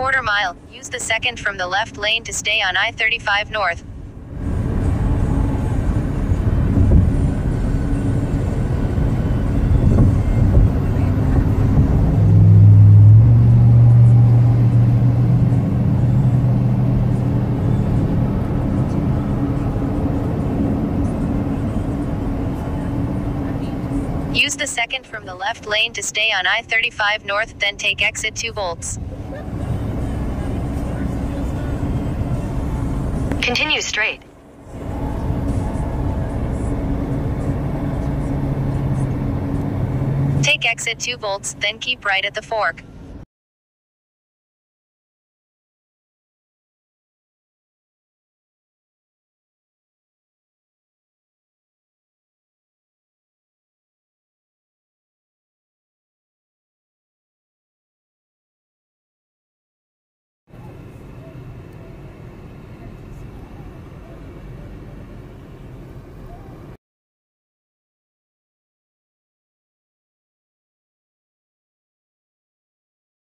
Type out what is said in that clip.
1/4 mile, use the second from the left lane to stay on I-35 North. Use the second from the left lane to stay on I-35 North, then take exit 2 volts. Continue straight. Take exit 2 volts, then keep right at the fork.